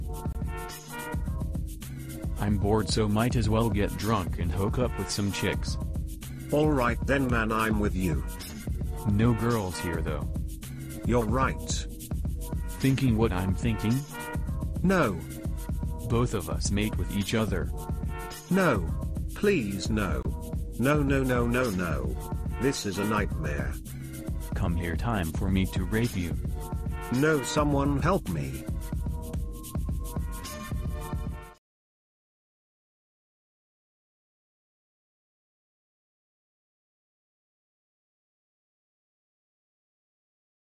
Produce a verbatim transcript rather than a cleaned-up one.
I'm bored, so might as well get drunk and hook up with some chicks. Alright then man, I'm with you. No girls here though. You're right. Thinking what I'm thinking? No. Both of us mate with each other. No. Please no. No no no no no. This is a nightmare. Come here, time for me to rape you. No, someone help me.